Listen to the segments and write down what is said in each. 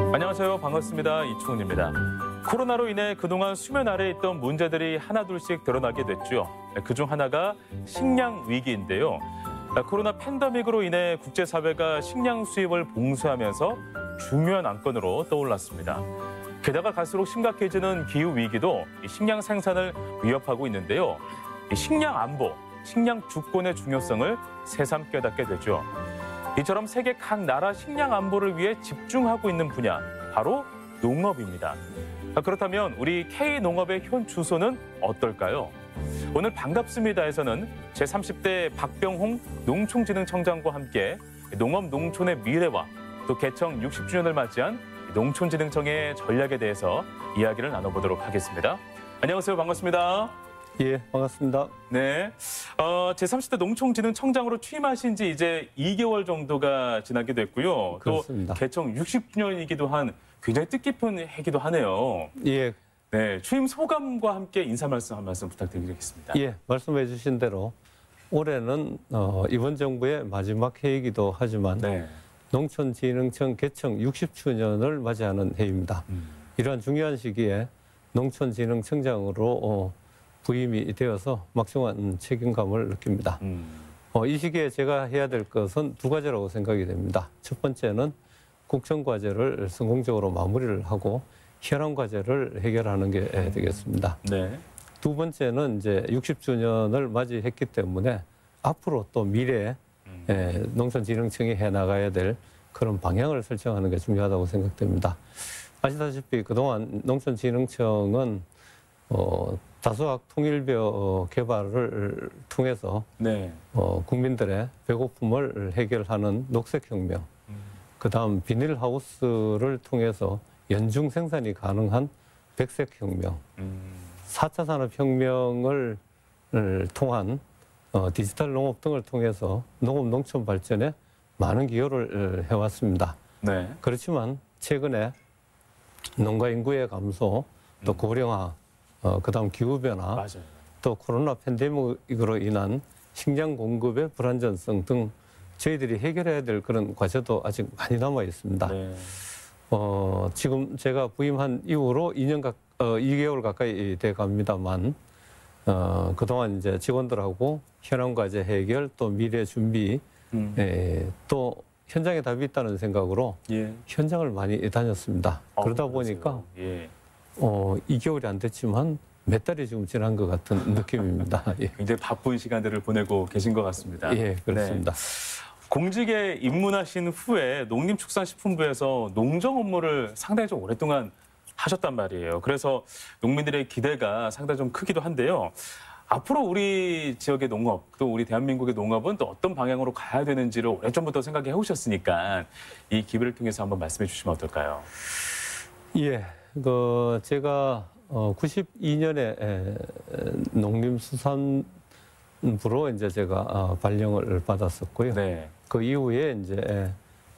안녕하세요. 반갑습니다. 이충훈입니다. 코로나로 인해 그동안 수면 아래에 있던 문제들이 하나둘씩 드러나게 됐죠. 그중 하나가 식량 위기인데요. 코로나 팬데믹으로 인해 국제사회가 식량 수입을 봉쇄하면서 중요한 안건으로 떠올랐습니다. 게다가 갈수록 심각해지는 기후 위기도 식량 생산을 위협하고 있는데요. 식량 안보, 식량 주권의 중요성을 새삼 깨닫게 되죠. 이처럼 세계 각 나라 식량 안보를 위해 집중하고 있는 분야, 바로 농업입니다. 그렇다면 우리 K농업의 현 주소는 어떨까요? 오늘 반갑습니다에서는 제30대 박병홍 농촌진흥청장과 함께 농업 농촌의 미래와 또 개청 60주년을 맞이한 농촌진흥청의 전략에 대해서 이야기를 나눠보도록 하겠습니다. 안녕하세요. 반갑습니다. 예, 반갑습니다. 네, 제30대 농촌진흥청장으로 취임하신 지 이제 2개월 정도가 지나게 됐고요. 그렇습니다. 또 개청 60주년이기도 한 굉장히 뜻깊은 해기도 하네요. 예. 네, 취임 소감과 함께 인사 말씀 한 말씀 부탁드리겠습니다. 예, 말씀해 주신 대로 올해는 이번 정부의 마지막 해이기도 하지만 네. 농촌진흥청 개청 60주년을 맞이하는 해입니다. 이러한 중요한 시기에 농촌진흥청장으로 부임이 되어서 막중한 책임감을 느낍니다. 이 시기에 제가 해야 될 것은 두 가지라고 생각이 됩니다. 첫 번째는 국정과제를 성공적으로 마무리를 하고 현안 과제를 해결하는 게 되겠습니다. 네. 두 번째는 이제 60주년을 맞이했기 때문에 앞으로 또 미래에 농촌진흥청이 해나가야 될 그런 방향을 설정하는 게 중요하다고 생각됩니다. 아시다시피 그동안 농촌진흥청은 다소학 통일벼 개발을 통해서 네. 국민들의 배고픔을 해결하는 녹색혁명, 그다음 비닐하우스를 통해서 연중 생산이 가능한 백색혁명, 4차 산업혁명을 통한 디지털 농업 등을 통해서 농업 농촌 발전에 많은 기여를 해왔습니다. 네. 그렇지만 최근에 농가 인구의 감소, 또 고령화, 그다음 기후변화, 맞아요. 또 코로나 팬데믹으로 인한 식량 공급의 불안전성 등 저희들이 해결해야 될 그런 과제도 아직 많이 남아 있습니다. 네. 지금 제가 부임한 이후로 2개월 가까이 돼 갑니다만, 그동안 이제 직원들하고 현안 과제 해결, 또 미래 준비, 또 현장에 답이 있다는 생각으로 예. 현장을 많이 다녔습니다. 그러다 보니까 예. 2개월이 안 됐지만 몇 달이 지금 지난 것 같은 느낌입니다. 예. 굉장히 바쁜 시간들을 보내고 계신 것 같습니다. 예, 그렇습니다. 네. 공직에 입문하신 후에 농림축산식품부에서 농정 업무를 상당히 좀 오랫동안 하셨단 말이에요. 그래서 농민들의 기대가 상당히 좀 크기도 한데요. 앞으로 우리 지역의 농업, 또 우리 대한민국의 농업은 또 어떤 방향으로 가야 되는지를 오래전부터 생각해 오셨으니까 이 기회를 통해서 한번 말씀해 주시면 어떨까요? 예, 제가 92년에 농림수산부로 이제 제가 발령을 받았었고요. 네. 그 이후에 이제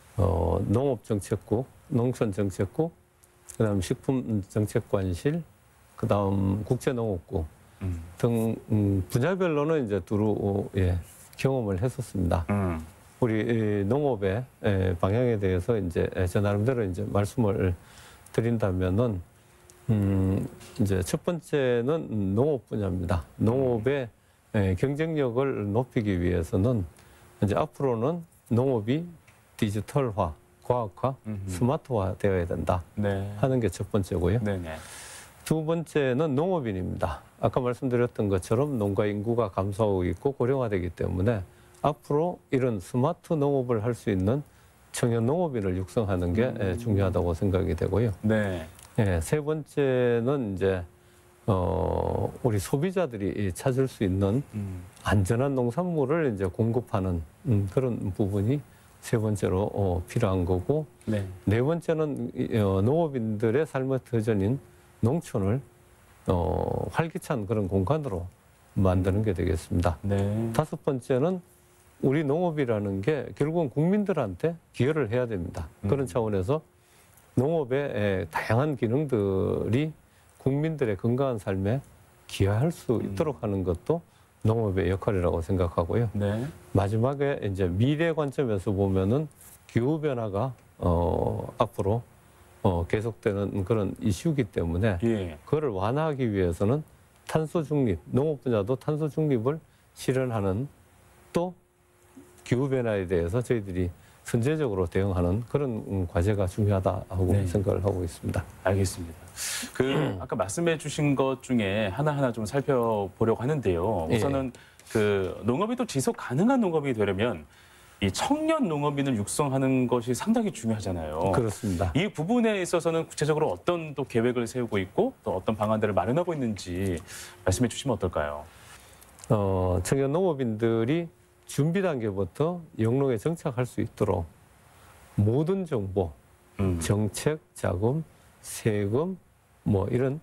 농업정책국, 농촌정책국, 그다음 식품정책관실, 그다음 국제농업국 등 분야별로는 이제 두루 경험을 했었습니다. 우리 농업의 방향에 대해서 이제 저 나름대로 이제 말씀을 드린다면은 이제 첫 번째는 농업 분야입니다. 농업의 경쟁력을 높이기 위해서는 이제 앞으로는 농업이 디지털화, 과학화, 스마트화 되어야 된다 네. 하는 게 첫 번째고요. 네네. 두 번째는 농업인입니다. 아까 말씀드렸던 것처럼 농가 인구가 감소하고 있고 고령화되기 때문에 앞으로 이런 스마트 농업을 할 수 있는 청년 농업인을 육성하는 게 중요하다고 생각이 되고요. 네. 세 번째는 이제 우리 소비자들이 찾을 수 있는 안전한 농산물을 이제 공급하는 그런 부분이 세 번째로 필요한 거고, 네. 네 번째는 농업인들의 삶의 터전인 농촌을 활기찬 그런 공간으로 만드는 게 되겠습니다. 네. 다섯 번째는 우리 농업이라는 게 결국은 국민들한테 기여를 해야 됩니다. 그런 차원에서 농업의 다양한 기능들이 국민들의 건강한 삶에 기여할 수 있도록 하는 것도 농업의 역할이라고 생각하고요. 네. 마지막에 이제 미래 관점에서 보면은 기후 변화가 앞으로 계속되는 그런 이슈이기 때문에 예. 그거를 완화하기 위해서는 탄소 중립, 농업 분야도 탄소 중립을 실현하는 또 기후 변화에 대해서 저희들이 선제적으로 대응하는 그런 과제가 중요하다고 네. 생각을 하고 있습니다. 알겠습니다. 아까 말씀해 주신 것 중에 하나하나 좀 살펴보려고 하는데요. 예. 우선은 농업이 또 지속 가능한 농업이 되려면 이 청년 농업인을 육성하는 것이 상당히 중요하잖아요. 그렇습니다. 이 부분에 있어서는 구체적으로 어떤 또 계획을 세우고 있고 또 어떤 방안들을 마련하고 있는지 말씀해 주시면 어떨까요? 청년 농업인들이 준비 단계부터 영농에 정착할 수 있도록 모든 정보, 정책, 자금, 세금, 뭐 이런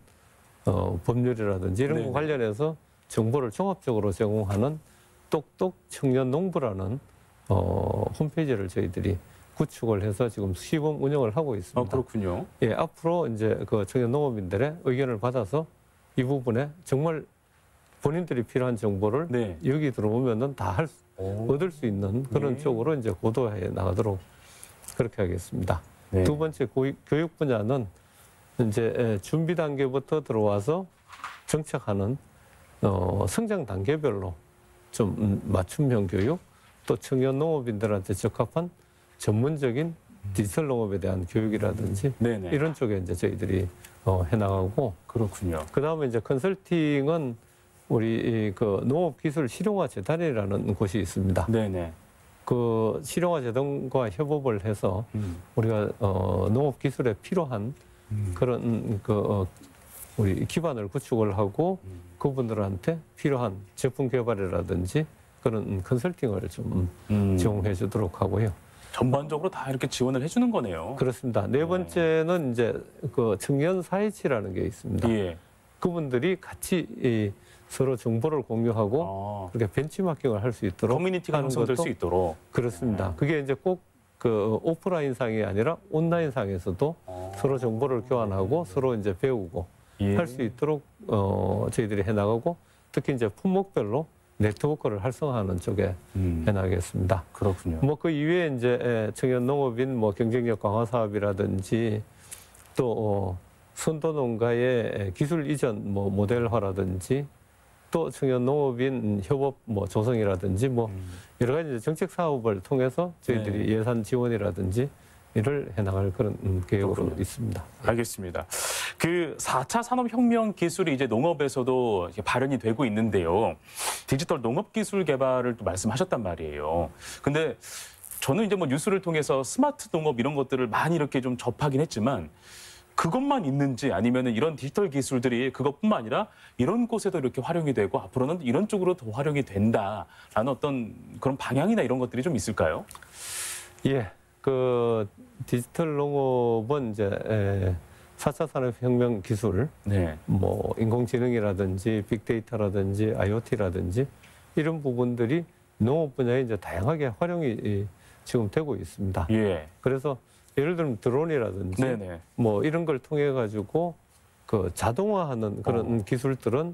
법률이라든지 이런 네네. 거 관련해서 정보를 종합적으로 제공하는 똑똑 청년 농부라는 홈페이지를 저희들이 구축을 해서 지금 시범 운영을 하고 있습니다. 그렇군요. 예, 앞으로 이제 그 청년 농업인들의 의견을 받아서 이 부분에 정말 본인들이 필요한 정보를 네. 여기 들어오면은 다 얻을 수 있는 그런 네. 쪽으로 이제 고도해 나가도록 그렇게 하겠습니다. 네. 두 번째 교육 분야는 이제 준비 단계부터 들어와서 정착하는 성장 단계별로 좀 맞춤형 교육 또 청년 농업인들한테 적합한 전문적인 디지털 농업에 대한 교육이라든지 네네. 이런 쪽에 이제 저희들이 해나가고 그렇군요. 그 다음에 이제 컨설팅은 우리 그 농업기술 실용화 재단이라는 곳이 있습니다. 네네. 그 실용화 재단과 협업을 해서 우리가 농업기술에 필요한 그런 우리 기반을 구축을 하고 그분들한테 필요한 제품 개발이라든지 그런 컨설팅을 좀 제공해 주도록 하고요. 전반적으로 다 이렇게 지원을 해주는 거네요. 그렇습니다. 네 번째는 이제 그 청년 사회치라는 게 있습니다. 예. 그분들이 같이 서로 정보를 공유하고 그렇게 벤치마킹을 할 수 있도록 커뮤니티가 하는 형성될 것도 수 있도록. 그렇습니다. 그게 이제 꼭 그 오프라인 상이 아니라 온라인 상에서도 서로 정보를 교환하고 서로 이제 배우고 예. 할 수 있도록 저희들이 해나가고 특히 이제 품목별로 네트워크를 활성화하는 쪽에 해나가겠습니다. 그렇군요. 뭐 그 이외에 이제 청년 농업인 뭐 경쟁력 강화 사업이라든지 또 선도 농가의 기술 이전 뭐 모델화라든지 또 청년 농업인 협업 뭐 조성이라든지 뭐 여러 가지 이제 정책 사업을 통해서 저희들이 네. 예산 지원이라든지 이를 해나갈 그런 계획으로 그렇군요. 있습니다. 알겠습니다. 4차 산업혁명 기술이 이제 농업에서도 이렇게 발현이 되고 있는데요. 디지털 농업기술 개발을 또 말씀하셨단 말이에요. 근데 저는 이제 뭐 뉴스를 통해서 스마트 농업 이런 것들을 많이 이렇게 좀 접하긴 했지만 그것만 있는지 아니면은 이런 디지털 기술들이 그것뿐만 아니라 이런 곳에도 이렇게 활용이 되고 앞으로는 이런 쪽으로 더 활용이 된다라는 어떤 그런 방향이나 이런 것들이 좀 있을까요? 예, 그 디지털 농업은 이제 4차 산업혁명 기술, 네. 뭐 인공지능이라든지 빅데이터라든지 IoT라든지 이런 부분들이 농업 분야에 이제 다양하게 활용이 지금 되고 있습니다. 예. 그래서 예를 들면 드론이라든지 네네. 뭐 이런 걸 통해 가지고 그 자동화하는 그런 기술들은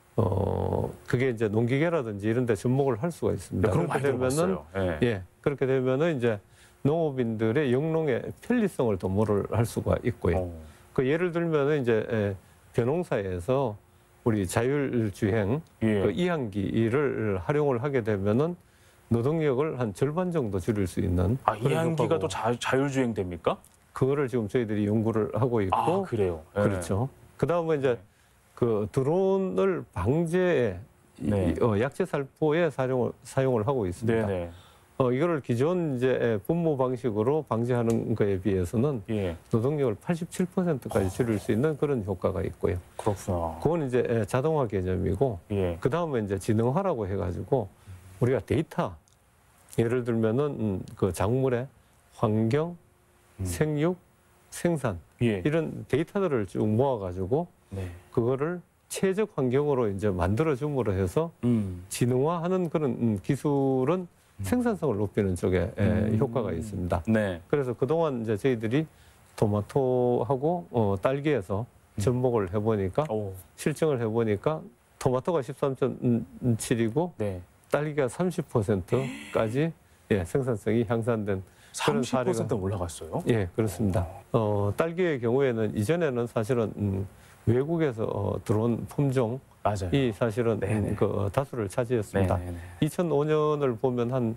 그게 이제 농기계라든지 이런 데 접목을 할 수가 있습니다. 그런 거 많이 들어봤어요. 예. 예, 그렇게 되면은 이제 농업인들의 영농의 편리성을 도모를 할 수가 있고요. 그 예를 들면은 이제 벼농사에서 우리 자율주행 예. 그 이항기를 활용을 하게 되면은 노동력을 한 절반 정도 줄일 수 있는 그런 이항기가 효과고 또 자율주행 됩니까? 그거를 지금 저희들이 연구를 하고 있고 그래요. 예. 그렇죠. 그다음에 이제 그 드론을 방제에 네. 약재 살포에 사용을 하고 있습니다. 네네. 이거를 기존 이제 분무 방식으로 방지하는 거에 비해서는 예. 노동력을 87%까지 줄일 수 있는 그런 효과가 있고요. 그렇구나. 그건 이제 자동화 개념이고 예. 그 다음에 이제 지능화라고 해가지고 우리가 데이터 예를 들면은 그 작물의 환경, 생육, 생산 예. 이런 데이터들을 쭉 모아가지고 네. 그거를 최적 환경으로 이제 만들어줌으로 해서 지능화하는 그런 기술은 생산성을 높이는 쪽에 효과가 있습니다. 네. 그래서 그동안 이제 저희들이 토마토하고 딸기에서 접목을 해보니까 실증을 해보니까 토마토가 13.7이고 네. 딸기가 30%까지 생산성이 향상된 그런 사례가 30% 올라갔어요? 예, 그렇습니다. 딸기의 경우에는 이전에는 사실은 외국에서 들어온 품종이 맞아요. 사실은 네네. 그 다수를 차지했습니다. 네네. 2005년을 보면 한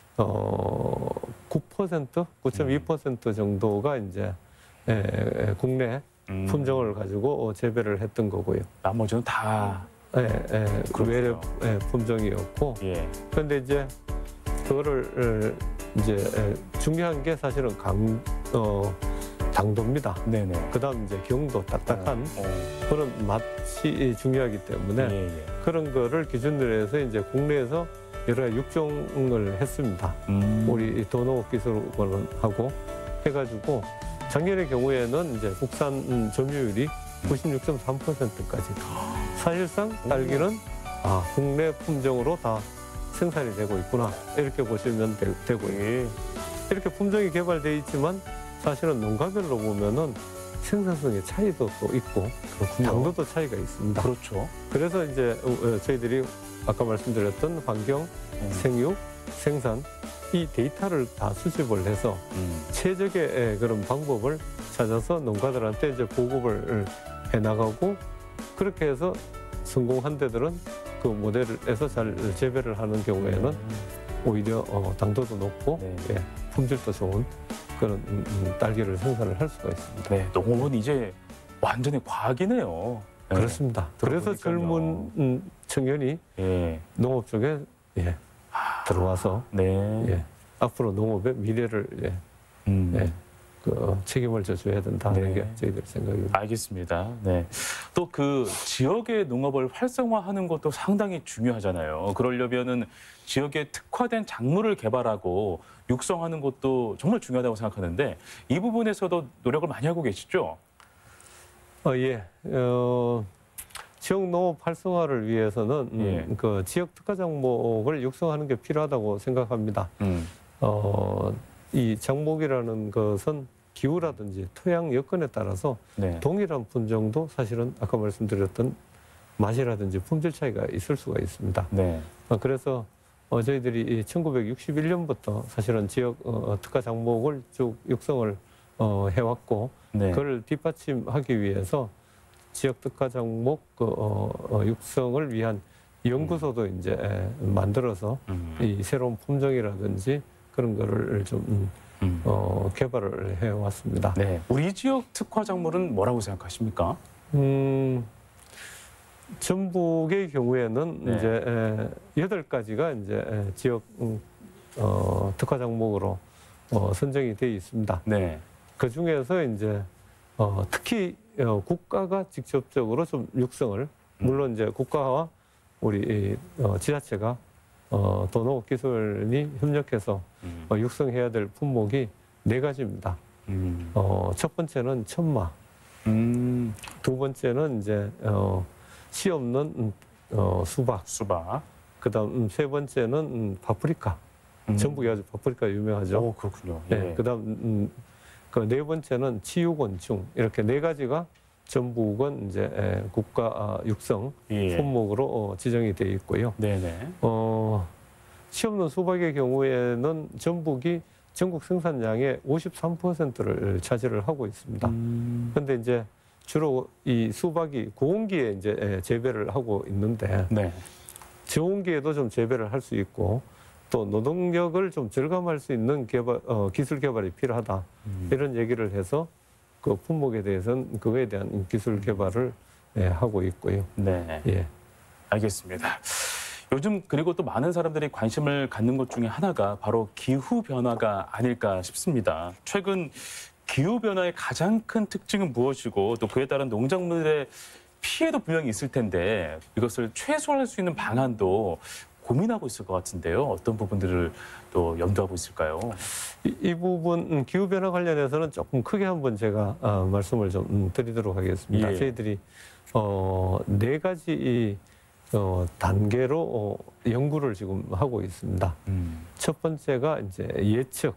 9%, 9.2% 정도가 이제 국내 품종을 가지고 재배를 했던 거고요. 나머지는 다 그 외래 품종이었고, 예. 그런데 이제 그거를 이제 중요한 게 사실은 당도입니다. 네네. 그다음 이제 경도, 딱딱한 그런 맛이 중요하기 때문에 예, 예. 그런 거를 기준으로 해서 이제 국내에서 여러 가지 육종을 했습니다. 우리 도농업 기술원하고 해가지고 작년의 경우에는 이제 국산 점유율이 96.3%까지. 사실상 딸기는 국내 품종으로 다 생산이 되고 있구나 이렇게 보시면 되고요. 예. 이렇게 품종이 개발되어 있지만 사실은 농가별로 보면은 생산성의 차이도 또 있고 그렇군요. 당도도 차이가 있습니다. 그렇죠. 그래서 이제 저희들이 아까 말씀드렸던 환경, 생육, 생산 이 데이터를 다 수집을 해서 최적의 그런 방법을 찾아서 농가들한테 이제 보급을 해나가고 그렇게 해서 성공한 데들은 그 모델에서 잘 재배를 하는 경우에는 오히려 당도도 높고 네. 품질도 좋은 그런 딸기를 생산을 할 수가 있습니다. 네, 농업은 이제 완전히 과학이네요. 네. 그렇습니다. 그래서 들어보니까요. 젊은 청년이 예. 농업 쪽에 들어와서 네. 앞으로 농업의 미래를 그 책임을 져줘야 된다는 네. 게 저희들 생각입니다. 알겠습니다. 네. 또 그 지역의 농업을 활성화하는 것도 상당히 중요하잖아요. 그러려면은 지역에 특화된 작물을 개발하고 육성하는 것도 정말 중요하다고 생각하는데 이 부분에서도 노력을 많이 하고 계시죠? 지역 농업 활성화를 위해서는 그 지역 특화 작목을 육성하는 게 필요하다고 생각합니다. 이 작목이라는 것은 기후라든지 토양 여건에 따라서 네. 동일한 품종도 사실은 아까 말씀드렸던 맛이라든지 품질 차이가 있을 수가 있습니다. 네. 그래서 저희들이 1961년부터 사실은 지역 특화 작목을 쭉 육성을 해왔고 네. 그걸 뒷받침하기 위해서 지역 특화 작목 육성을 위한 연구소도 이제 만들어서 이 새로운 품종이라든지 그런 거를 좀 개발을 해왔습니다. 네. 우리 지역 특화 작물은 뭐라고 생각하십니까? 전북의 경우에는 네. 이제 8가지가 이제 지역 특화 작목으로 선정이 되어 있습니다. 네. 그 중에서 이제 특히 국가가 직접적으로 좀 육성을 물론 이제 국가와 우리 지자체가 도농업기술원이 협력해서 육성해야 될 품목이 4가지입니다. 첫 번째는 천마, 두 번째는 이제 씨 없는 수박, 그다음 세 번째는 파프리카. 전북이 아주 파프리카 유명하죠. 오, 그렇군요. 네, 그다음 그 네 번째는 치유곤충 이렇게 4가지가 전북은 이제 국가 육성 품목으로 지정이 되어 있고요. 네네. 씨 없는 수박의 경우에는 전북이 전국 생산량의 53%를 차지를 하고 있습니다. 그런데 이제 주로 이 수박이 고온기에 이제 재배를 하고 있는데 네. 저온기에도 좀 재배를 할 수 있고 또 노동력을 좀 절감할 수 있는 기술 개발이 필요하다. 이런 얘기를 해서 그 품목에 대해서는 그거에 대한 기술 개발을 하고 있고요. 네. 예. 알겠습니다. 요즘 그리고 또 많은 사람들이 관심을 갖는 것 중에 하나가 바로 기후 변화가 아닐까 싶습니다. 최근 기후 변화의 가장 큰 특징은 무엇이고 또 그에 따른 농작물의 피해도 분명히 있을 텐데 이것을 최소화할 수 있는 방안도 고민하고 있을 것 같은데요. 어떤 부분들을 또 염두하고 있을까요? 이 부분 기후 변화 관련해서는 조금 크게 한번 제가 말씀을 좀 드리도록 하겠습니다. 저희들이 4가지 단계로 연구를 지금 하고 있습니다. 첫 번째가 이제 예측,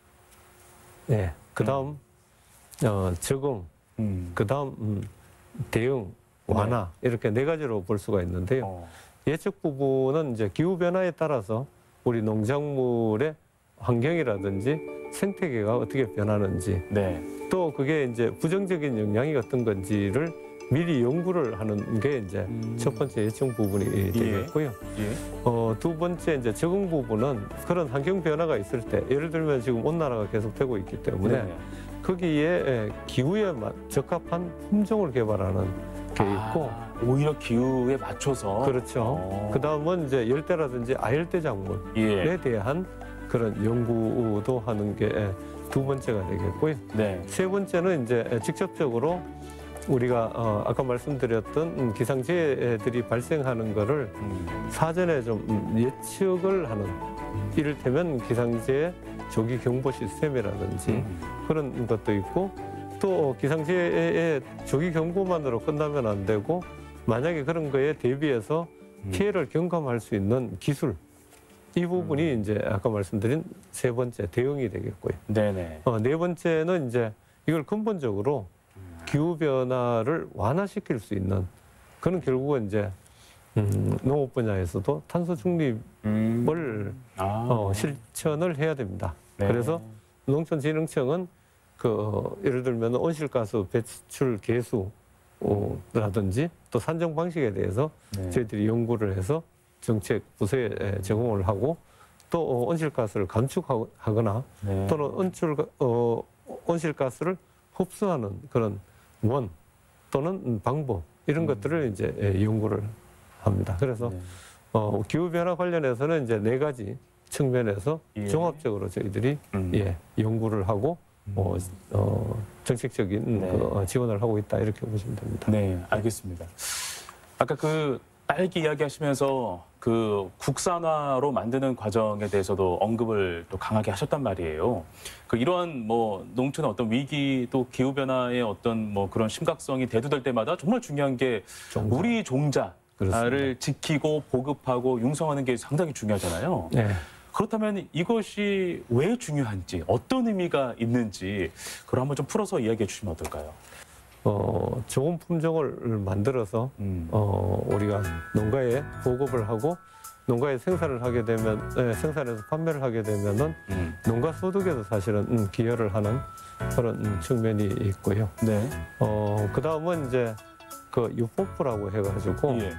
그다음 적응, 그다음 대응, 완화 이렇게 4가지로 볼 수가 있는데요. 예측 부분은 이제 기후 변화에 따라서 우리 농작물의 환경이라든지 생태계가 어떻게 변하는지 네. 또 그게 이제 부정적인 영향이 어떤 건지를 미리 연구를 하는 게 이제 첫 번째 예측 부분이 되겠고요. 예. 두 번째 이제 적응 부분은 그런 환경 변화가 있을 때 예를 들면 지금 온난화가 계속되고 있기 때문에 네. 거기에 기후에 적합한 품종을 개발하는 게 있고 오히려 기후에 맞춰서 그렇죠. 그 다음은 이제 열대라든지 아열대 작물에 예. 대한 그런 연구도 하는 게 두 번째가 되겠고요. 네. 세 번째는 이제 직접적으로 우리가 아까 말씀드렸던 기상재해들이 발생하는 거를 사전에 좀 예측을 하는 이를테면 기상재해 조기 경보 시스템이라든지 그런 것도 있고 또 기상재해의 조기 경보만으로 끝나면 안 되고 만약에 그런 거에 대비해서 피해를 경감할 수 있는 기술 이 부분이 이제 아까 말씀드린 세 번째 대응이 되겠고요. 네네. 네 번째는 이제 이걸 근본적으로 기후 변화를 완화시킬 수 있는 그런 결국은 이제 농업 분야에서도 탄소 중립을 실천을 해야 됩니다. 네. 그래서 농촌진흥청은 예를 들면 온실가스 배출 계수라든지 또 산정 방식에 대해서 네. 저희들이 연구를 해서 정책 부서에 제공을 하고 또 온실가스를 감축하거나 네. 또는 온실가스를 흡수하는 그런 원 또는 방법 이런 것들을 이제 연구를 합니다. 그래서 네. 기후 변화 관련해서는 이제 네 가지 측면에서 예. 종합적으로 저희들이 연구를 하고 정책적인 네. 지원을 하고 있다 이렇게 보시면 됩니다. 네, 알겠습니다. 아까 그 딸기 이야기하시면서 그 국산화로 만드는 과정에 대해서도 언급을 또 강하게 하셨단 말이에요. 이러한 뭐 농촌의 어떤 위기 또 기후 변화의 어떤 뭐 그런 심각성이 대두될 때마다 정말 중요한 게 종자. 우리 종자를 그렇습니다. 지키고 보급하고 융성하는 게 상당히 중요하잖아요. 네. 그렇다면 이것이 왜 중요한지 어떤 의미가 있는지 그걸 한번 좀 풀어서 이야기해 주시면 어떨까요? 좋은 품종을 만들어서 우리가 농가에 보급을 하고 농가에 생산을 하게 되면 생산해서 판매를 하게 되면은 농가 소득에도 사실은 기여를 하는 그런 측면이 있고요. 네. 그 다음은 이제 유포프라고 해가지고 예.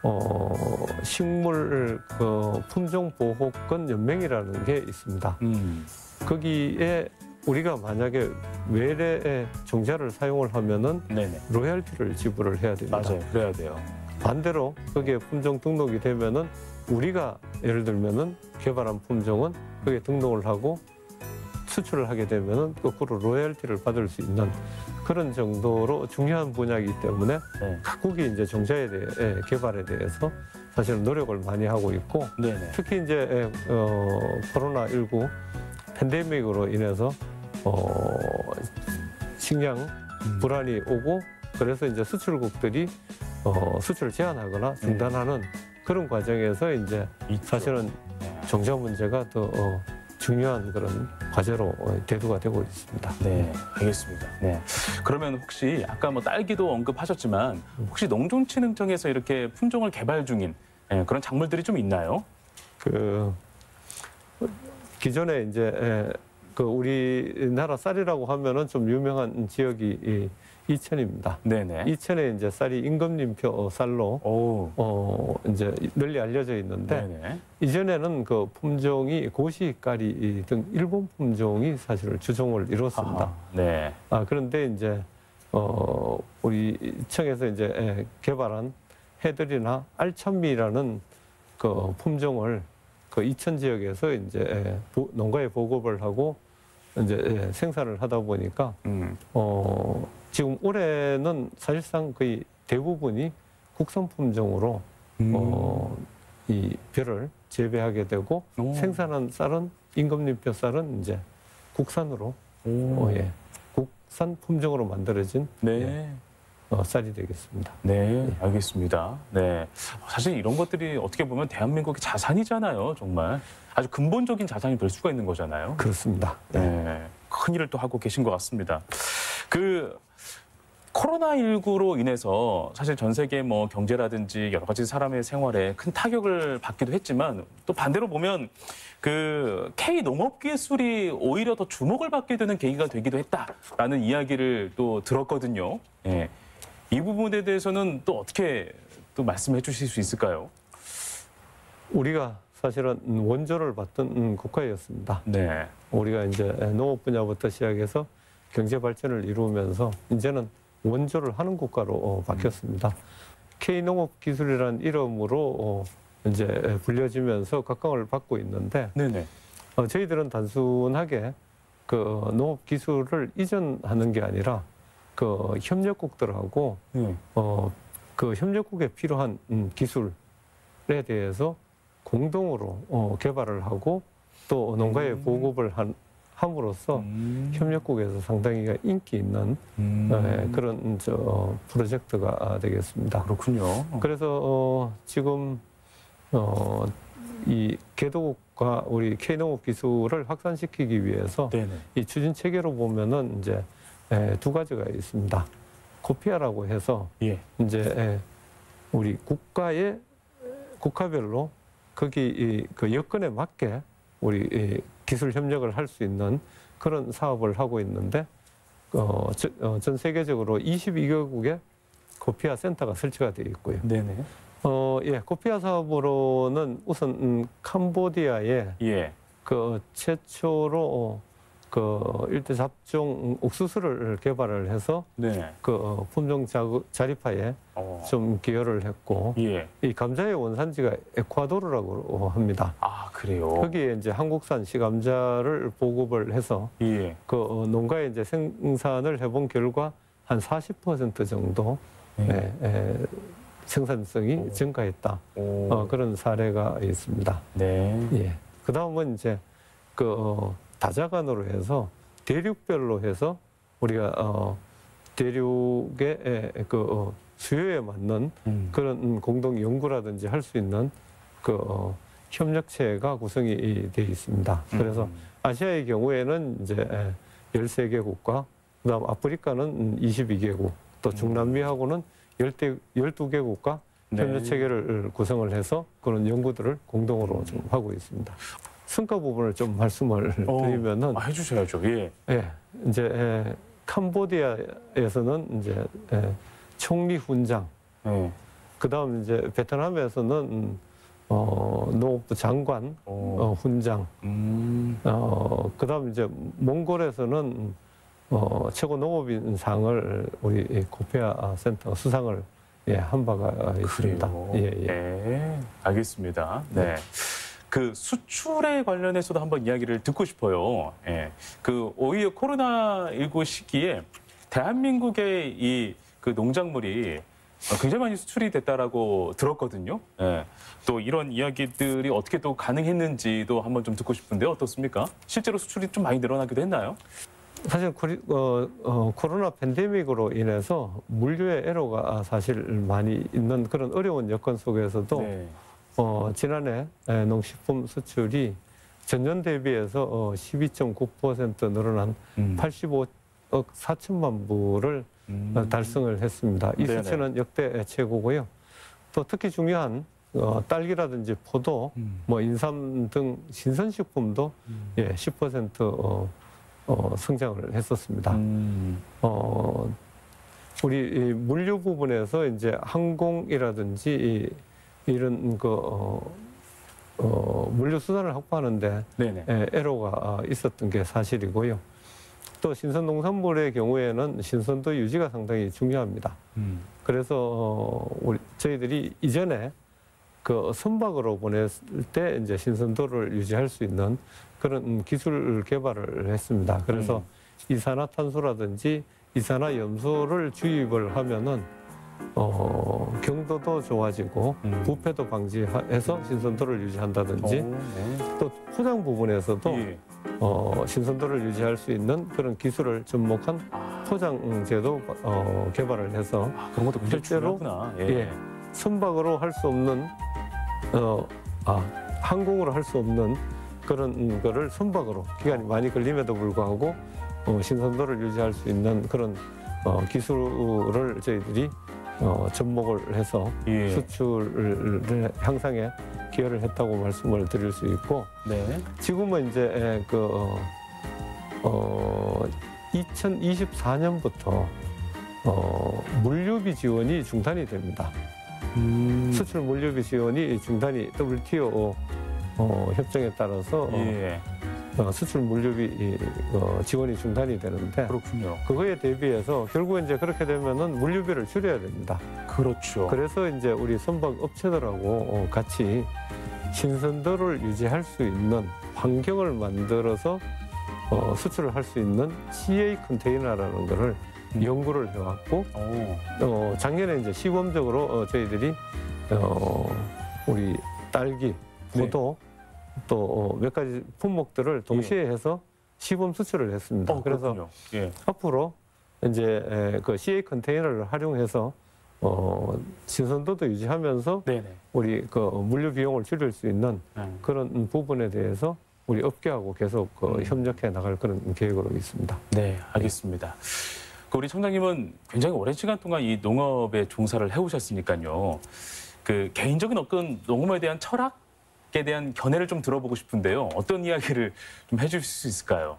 식물 품종 보호권 연맹이라는 게 있습니다. 거기에 우리가 만약에 외래의 종자를 사용을 하면은 네네. 로열티를 지불을 해야 됩니다. 맞아요. 그래야 돼요. 반대로 거기에 품종 등록이 되면은 우리가 예를 들면은 개발한 품종은 거기에 등록을 하고 수출을 하게 되면은 거꾸로 로열티를 받을 수 있는 그런 정도로 중요한 분야이기 때문에 네. 각국이 이제 종자에 대해 개발에 대해서 사실은 노력을 많이 하고 있고 네네. 특히 이제 코로나19 팬데믹으로 인해서 식량 불안이 오고 그래서 이제 수출국들이 수출을 제한하거나 중단하는 그런 과정에서 이제 사실은 종자 문제가 더 중요한 그런 과제로 대두가 되고 있습니다. 네, 알겠습니다. 네. 그러면 혹시 아까 뭐 딸기도 언급하셨지만 혹시 농촌진흥청에서 이렇게 품종을 개발 중인 그런 작물들이 좀 있나요? 기존에 이제 우리나라 쌀이라고 하면은 좀 유명한 지역이 이천입니다. 네네. 이천에 이제 쌀이 임금님표 쌀로 이제 널리 알려져 있는데 네네. 이전에는 그 품종이 고시가리 등 일본 품종이 사실 주종을 이뤘습니다. 네. 그런데 이제 우리 청에서 이제 개발한 해들이나 알천미라는 그 품종을 이천 지역에서 이제 농가에 보급을 하고 이제 생산을 하다 보니까 지금 올해는 사실상 거의 대부분이 국산 품종으로 이 벼를 재배하게 되고 생산한 쌀은 임금님표 쌀은 이제 국산으로 국산 품종으로 만들어진 쌀이 되겠습니다. 네, 알겠습니다. 네, 사실 이런 것들이 어떻게 보면 대한민국의 자산이잖아요, 정말. 아주 근본적인 자산이 될 수가 있는 거잖아요. 그렇습니다. 네, 큰 일을 또 하고 계신 것 같습니다. 코로나19로 인해서 사실 전 세계 뭐 경제라든지 여러 가지 사람의 생활에 큰 타격을 받기도 했지만 또 반대로 보면 그 K 농업 기술이 오히려 더 주목을 받게 되는 계기가 되기도 했다라는 이야기를 또 들었거든요. 예. 이 부분에 대해서는 또 어떻게 또 말씀해 주실 수 있을까요? 우리가 사실은 원조를 받던 국가였습니다. 네. 우리가 이제 농업 분야부터 시작해서 경제 발전을 이루면서 이제는 원조를 하는 국가로 바뀌었습니다. K농업 기술이라는 이름으로 이제 불려지면서 각광을 받고 있는데 네네. 저희들은 단순하게 그 농업 기술을 이전하는 게 아니라 그 협력국들하고 네. 그 협력국에 필요한 기술에 대해서 공동으로 개발을 하고 또 농가에 보급을 함으로써 협력국에서 상당히 인기 있는 그런 프로젝트가 되겠습니다. 그렇군요. 그래서 지금 이 개도국과 우리 K농업 기술을 확산시키기 위해서 네네. 이 추진 체계로 보면은 이제 두 가지가 있습니다. 코피아라고 해서 예. 이제 우리 국가별로 거기 그 여건에 맞게 우리 기술 협력을 할 수 있는 그런 사업을 하고 있는데 전 세계적으로 22개국에 코피아 센터가 설치가 되어 있고요. 네네. 예, 코피아 사업으로는 우선 캄보디아에 예. 그 최초로 그 일대 잡종 옥수수를 개발을 해서 네. 그 품종 자립화에 좀 기여를 했고 예. 이 감자의 원산지가 에콰도르라고 합니다. 아, 그래요? 거기에 이제 한국산 시감자를 보급을 해서 예. 그 농가에 이제 생산을 해본 결과 한 40% 정도 생산성이 증가했다. 그런 사례가 있습니다. 네. 예. 그 다음은 이제 그 다자간으로 해서 대륙별로 해서 우리가 대륙의 그 수요에 맞는 그런 공동 연구라든지 할 수 있는 그 협력체가 구성이 되어 있습니다. 그래서 아시아의 경우에는 이제 13개국과 그다음 아프리카는 22개국, 또 중남미하고는 12개국과 협력 체계를 구성을 해서 그런 연구들을 공동으로 좀 하고 있습니다. 성과 부분을 좀 말씀을 드리면은 해주셔야죠. 예. 예, 이제 캄보디아에서는 이제 총리 훈장, 그다음 이제 베트남에서는 농업부 장관 훈장, 그다음 이제 몽골에서는 최고 농업인상을 우리 코페아 센터 수상을 한 바가 있습니다. 예. 알겠습니다. 네. 그 수출에 관련해서도 한번 이야기를 듣고 싶어요. 예. 그 오히려 코로나19 시기에 대한민국의 이 그 농작물이 굉장히 많이 수출이 됐다라고 들었거든요. 예. 또 이런 이야기들이 어떻게 또 가능했는지도 한번 좀 듣고 싶은데 어떻습니까? 실제로 수출이 좀 많이 늘어나기도 했나요? 사실 코로나 팬데믹으로 인해서 물류의 애로가 사실 많이 있는 그런 어려운 여건 속에서도 지난해 농식품 수출이 전년 대비해서 12.9% 늘어난 85억 4천만 부를 달성을 했습니다. 이 수치는 역대 최고고요. 또 특히 중요한 딸기라든지 포도, 뭐 인삼 등 신선식품도 10% 성장을 했었습니다. 우리 물류 부분에서 이제 항공이라든지 이런 물류 수단을 확보하는데 애로가 있었던 게 사실이고요. 또 신선 농산물의 경우에는 신선도 유지가 상당히 중요합니다. 그래서 저희들이 이전에 그 선박으로 보냈을 때 이제 신선도를 유지할 수 있는 그런 기술 개발을 했습니다. 그래서 이산화탄소라든지 이산화염소를 주입을 하면은 경도도 좋아지고 부패도 방지해서 신선도를 유지한다든지 또 포장 부분에서도 신선도를 유지할 수 있는 그런 기술을 접목한 포장제도 개발을 해서 그런 것도 굉장히 실제로 중요하구나. 선박으로 할 수 없는 항공으로 할 수 없는 그런 거를 선박으로 기간이 많이 걸림에도 불구하고 신선도를 유지할 수 있는 그런 기술을 저희들이 접목을 해서 예. 수출을 향상에 기여를 했다고 말씀을 드릴 수 있고 네. 지금은 이제 2024년부터 물류비 지원이 중단이 됩니다. 수출 물류비 지원이 중단이 WTO 협정에 따라서 예. 수출 물류비 지원이 중단이 되는데 그렇군요. 그거에 대비해서 결국 이제 그렇게 되면은 물류비를 줄여야 됩니다. 그렇죠. 그래서 이제 우리 선박 업체들하고 같이 신선도를 유지할 수 있는 환경을 만들어서 수출을 할 수 있는 CA 컨테이너라는 거를 연구를 해왔고 작년에 이제 시범적으로 저희들이 우리 딸기, 포도 또 몇 가지 품목들을 동시에 해서 시범 수출을 했습니다. 그래서 예. 앞으로 이제 그 CA 컨테이너를 활용해서 신선도도 유지하면서 네네. 우리 그 물류 비용을 줄일 수 있는 그런 부분에 대해서 우리 업계하고 계속 협력해 나갈 그런 계획으로 있습니다. 네, 알겠습니다. 우리 청장님은 굉장히 오랜 시간 동안 이 농업에 종사를 해오셨으니까요. 그 개인적인 어떤 농업에 대한 철학에 대한 견해를 좀 들어보고 싶은데요. 어떤 이야기를 좀 해주실 수 있을까요?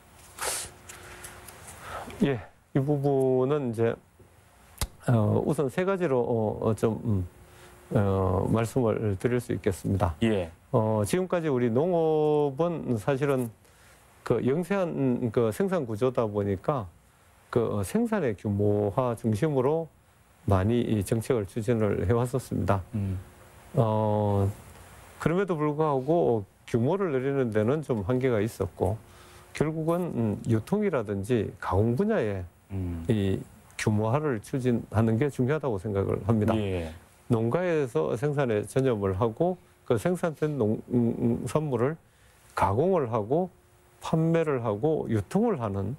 예, 이 부분은 이제 우선 세 가지로 좀 말씀을 드릴 수 있겠습니다. 예. 지금까지 우리 농업은 사실은 그 영세한 그 생산 구조다 보니까 그 생산의 규모화 중심으로 많이 이 정책을 추진을 해왔었습니다. 그럼에도 불구하고 규모를 늘리는 데는 좀 한계가 있었고 결국은 유통이라든지 가공 분야에 이 규모화를 추진하는 게 중요하다고 생각을 합니다. 예. 농가에서 생산에 전념을 하고 그 생산된 농산물을 가공을 하고 판매를 하고 유통을 하는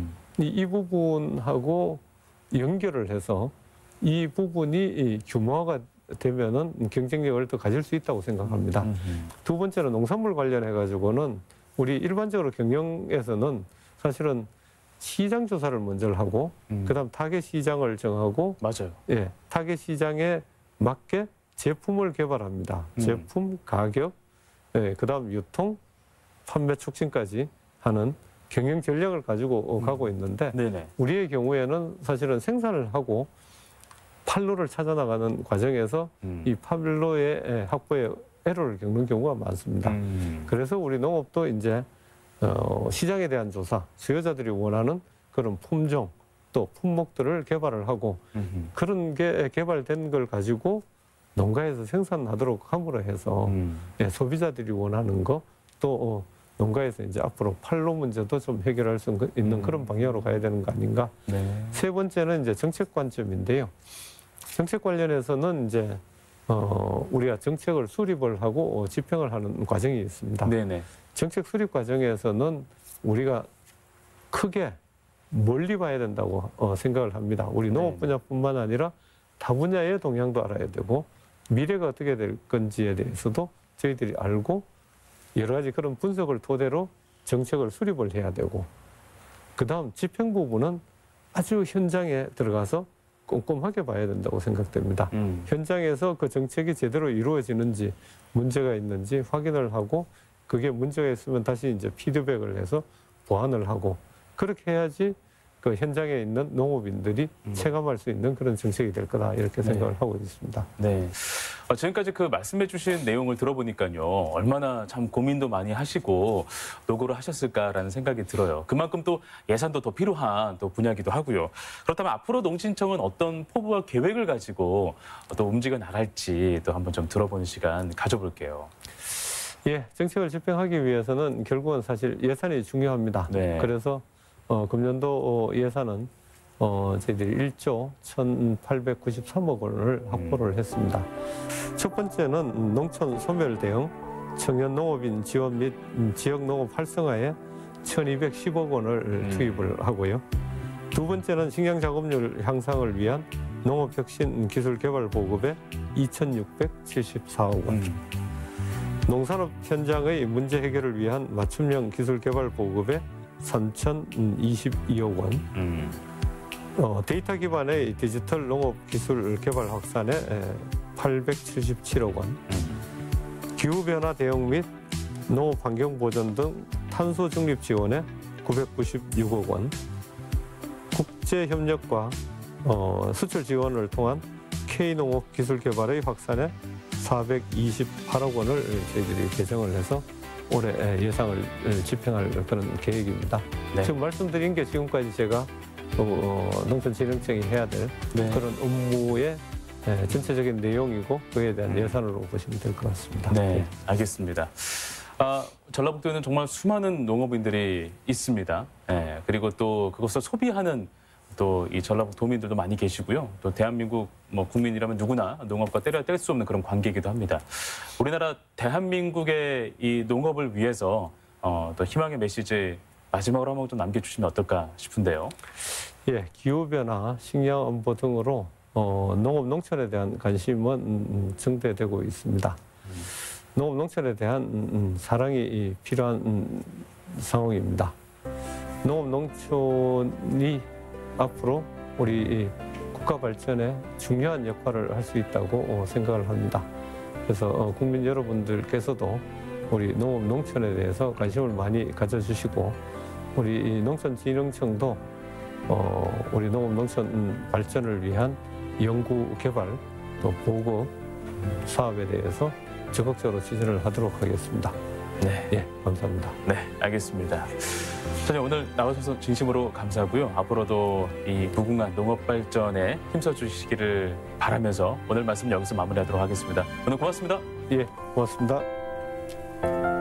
이 부분하고 연결을 해서 이 부분이 규모화가 되면은 경쟁력을 더 가질 수 있다고 생각합니다. 두 번째는 농산물 관련해 가지고는 우리 일반적으로 경영에서는 사실은 시장 조사를 먼저 하고 그다음 타겟 시장을 정하고 맞아요. 예, 타겟 시장에 맞게 제품을 개발합니다. 제품, 가격, 예, 그다음 유통, 판매 촉진까지 하는 경영 전략을 가지고 가고 있는데 네네. 우리의 경우에는 사실은 생산을 하고 판로를 찾아 나가는 과정에서 이 판로의 확보에 애로를 겪는 경우가 많습니다. 그래서 우리 농업도 이제 시장에 대한 조사, 수요자들이 원하는 그런 품종 또 품목들을 개발을 하고 그런 게 개발된 걸 가지고 농가에서 생산하도록 함으로 해서 예, 소비자들이 원하는 거 또 농가에서 이제 앞으로 판로 문제도 좀 해결할 수 있는 그런 방향으로 가야 되는 거 아닌가. 네. 세 번째는 이제 정책 관점인데요. 정책 관련해서는 이제 우리가 정책을 수립을 하고 집행을 하는 과정이 있습니다. 네네. 정책 수립 과정에서는 우리가 크게 멀리 봐야 된다고 생각을 합니다. 우리 농업 분야뿐만 아니라 타 분야의 동향도 알아야 되고 미래가 어떻게 될 건지에 대해서도 저희들이 알고 여러 가지 그런 분석을 토대로 정책을 수립을 해야 되고 그다음 집행 부분은 아주 현장에 들어가서 꼼꼼하게 봐야 된다고 생각됩니다. 현장에서 그 정책이 제대로 이루어지는지 문제가 있는지 확인을 하고 그게 문제가 있으면 다시 이제 피드백을 해서 보완을 하고 그렇게 해야지 그 현장에 있는 농업인들이 체감할 수 있는 그런 정책이 될 거다 이렇게 생각을 하고 있습니다. 네. 지금까지 그 말씀해주신 내용을 들어보니까요, 얼마나 참 고민도 많이 하시고 노고를 하셨을까라는 생각이 들어요. 그만큼 또 예산도 더 필요한 또 분야기도 하고요. 그렇다면 앞으로 농진청은 어떤 포부와 계획을 가지고 또 움직여 나갈지 또 한번 좀 들어보는 시간 가져볼게요. 예, 정책을 집행하기 위해서는 결국은 사실 예산이 중요합니다. 네. 그래서 금년도 예산은 저희들이 1조 1,893억 원을 확보를 했습니다. 첫 번째는 농촌 소멸 대응, 청년 농업인 지원 및 지역 농업 활성화에 1,210억 원을 투입을 하고요. 두 번째는 식량 작업률 향상을 위한 농업혁신 기술개발 보급에 2,674억 원. 농산업 현장의 문제 해결을 위한 맞춤형 기술개발 보급에 3,022억 원. 데이터 기반의 디지털 농업 기술 개발 확산에 877억 원, 기후변화 대응 및 농업 환경 보전 등 탄소 중립 지원에 996억 원, 국제 협력과 수출 지원을 통한 K농업 기술 개발의 확산에 428억 원을 저희들이 개정을 해서 올해 예상을 집행할 그런 계획입니다. 네. 지금 말씀드린 게 지금까지 제가 농촌진흥청이 해야 될 네. 그런 업무의 전체적인 내용이고 그에 대한 예산으로 보시면 될 것 같습니다. 네, 알겠습니다. 전라북도에는 정말 수많은 농업인들이 있습니다. 그리고 또 그것을 소비하는 또 이 전라북 도민들도 많이 계시고요. 또 대한민국 국민이라면 누구나 농업과 떼려야 뗄 수 없는 그런 관계이기도 합니다. 우리나라 대한민국의 이 농업을 위해서 또 희망의 메시지 마지막으로 한번 좀 남겨주시면 어떨까 싶은데요. 예, 기후변화, 식량 안보 등으로 농업, 농촌에 대한 관심은 증대되고 있습니다. 농업, 농촌에 대한 사랑이 필요한 상황입니다. 농업, 농촌이 앞으로 우리 국가 발전에 중요한 역할을 할 수 있다고 생각을 합니다. 그래서 국민 여러분들께서도 우리 농업, 농촌에 대해서 관심을 많이 가져주시고 우리 농촌진흥청도 우리 농업, 농촌 발전을 위한 연구, 개발, 또 보급 사업에 대해서 적극적으로 지원을 하도록 하겠습니다. 네. 예, 감사합니다. 네, 알겠습니다. 선생님 오늘 나와주셔서 진심으로 감사하고요. 앞으로도 이 무궁한 농업 발전에 힘써 주시기를 바라면서 오늘 말씀 여기서 마무리하도록 하겠습니다. 오늘 고맙습니다. 예, 고맙습니다.